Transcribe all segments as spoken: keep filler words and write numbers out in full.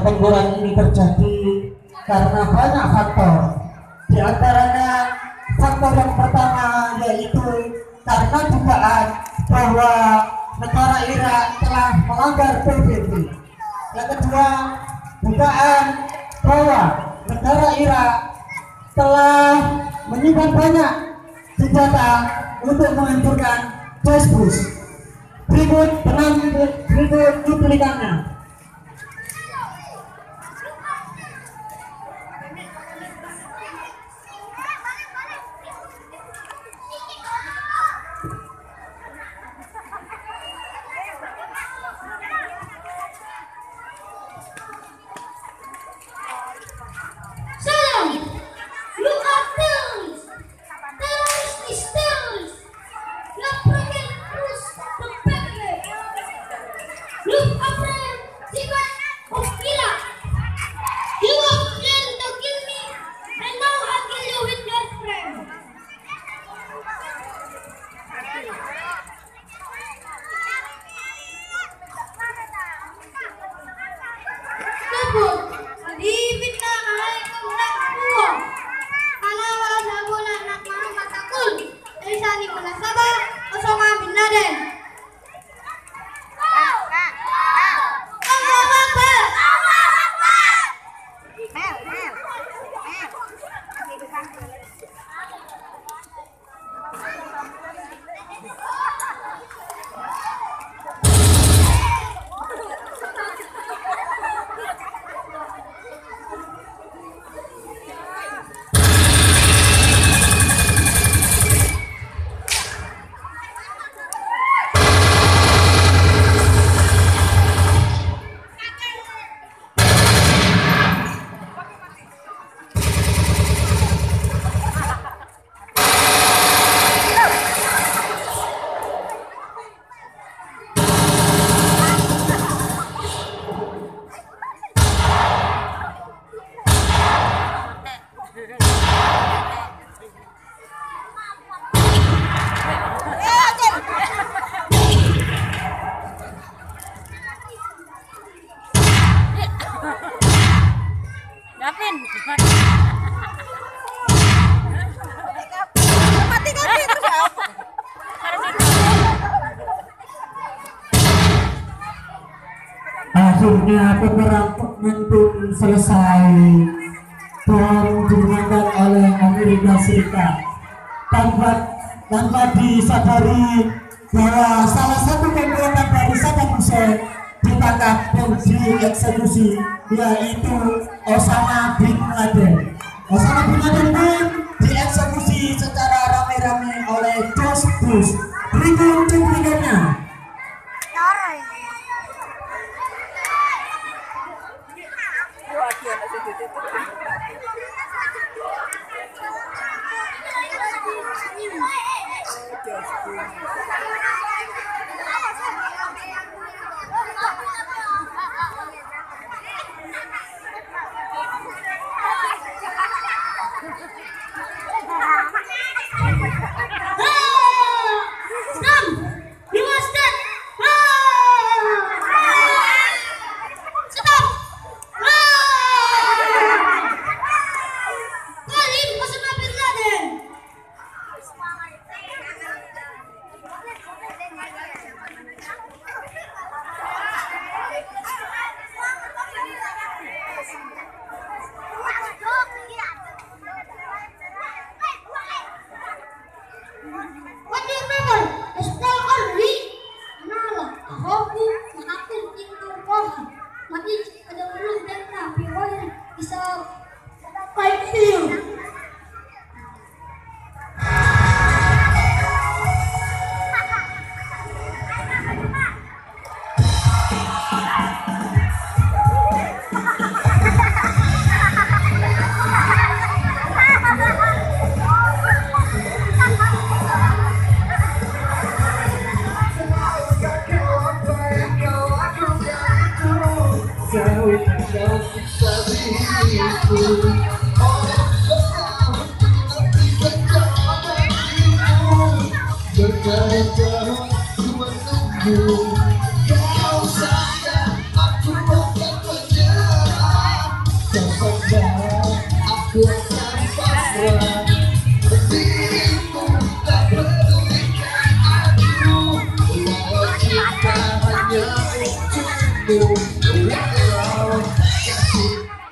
pertempuran ini terjadi karena banyak faktor. Di antaranya faktor yang pertama yaitu karena dugaan bahwa negara Irak telah melanggar P B B. Yang kedua, dugaan bahwa negara Irak telah menyimpan banyak senjata untuk menghancurkan Damaskus. Berikut benang berikut cuplikannya. Akhirnya peperang pun selesai dan dimenangkan oleh Amerika Serikat tanpa tanpa disadari bahwa salah satu pemberontak dari Saddam Hussein ditangkap dan dieksekusi, yaitu Osama bin Laden. Osama bin Laden pun dieksekusi secara rame-rame oleh George Bush. Berikut cuplikannya. Kau sayang, aku akan menjaga. buatkan pasrah dirimu, tak pedulikan aku, walau cinta hanya untukmu, walau kasih.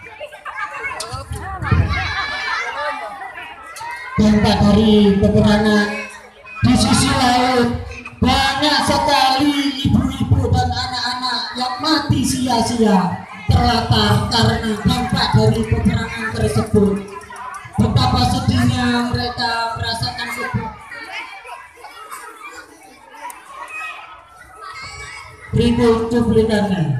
Dampak dari peperangan di sisi laut, banyak sekali ibu-ibu dan anak-anak yang mati sia-sia terlatar karena dampak dari peperangan tersebut. Betapa sedihnya mereka merasakan sebut. Berikut cuplikannya.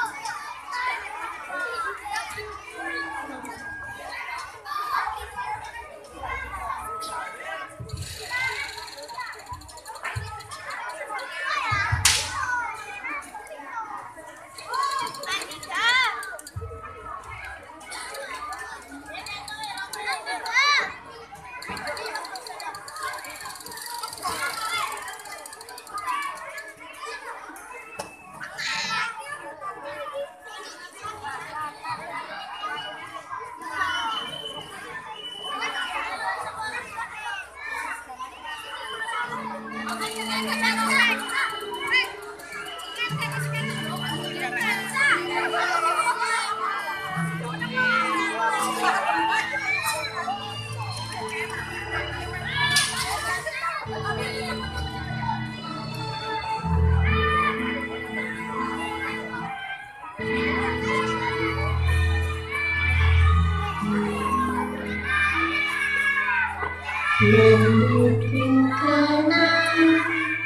Mendukung kenang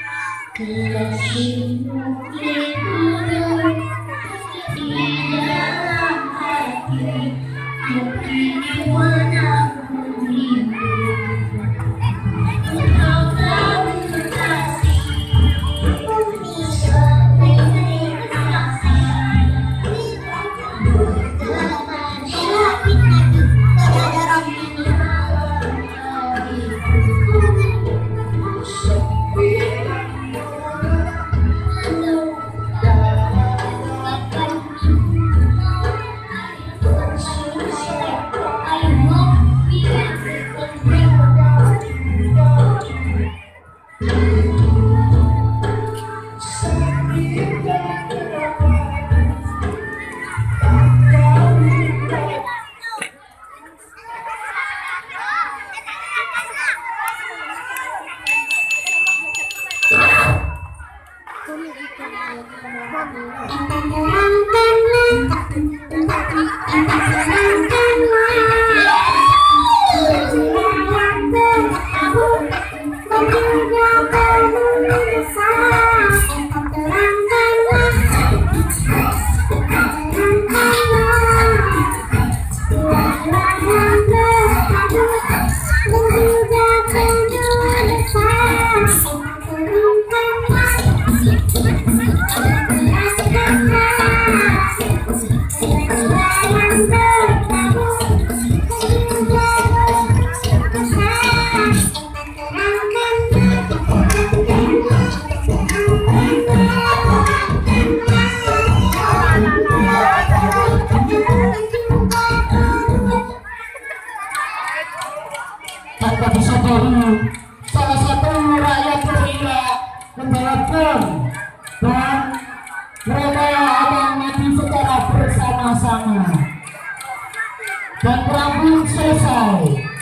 kasihmu hidup di dalam hati, kini menanggung hidup. Kau tahu kasih sampai kasih dalam hati dalam ini. Tanpa disadari, salah satu rakyat Korea membawakan dan mereka akan mati secara bersama-sama dan perang pun selesai.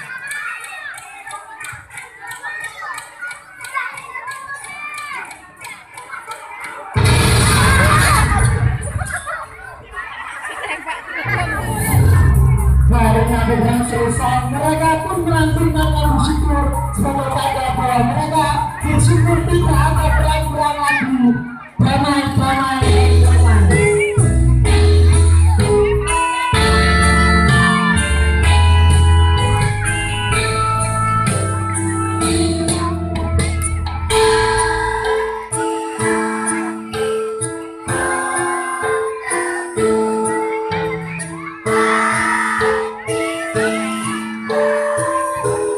Karena dengan selesai, mereka pun melantunkan lagu syukur sebagai tanda bahwa mereka bersyukur tidak akan berang-berang lagi. Damai, damai, damai.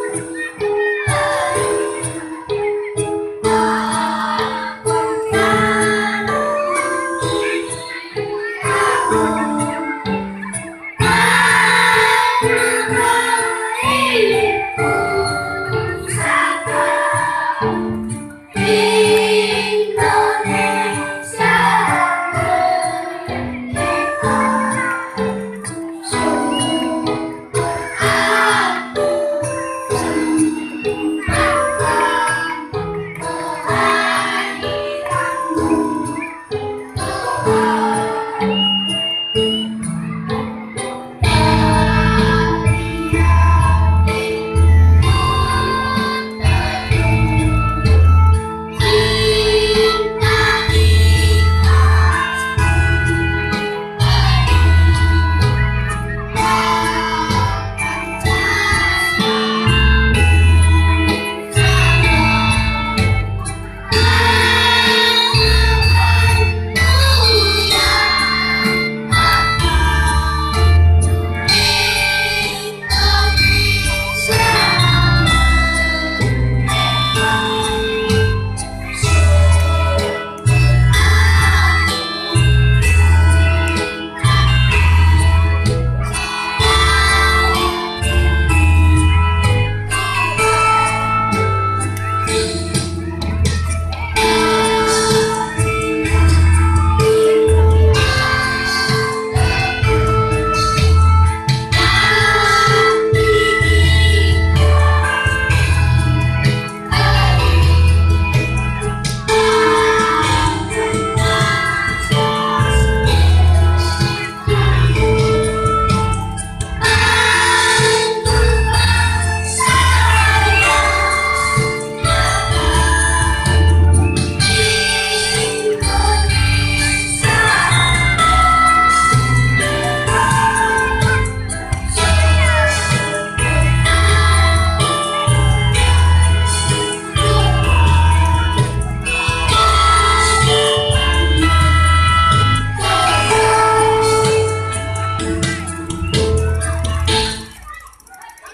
Bye.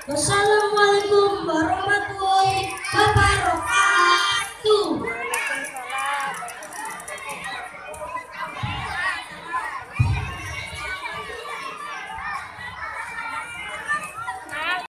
Wassalamualaikum warahmatullahi wabarakatuh.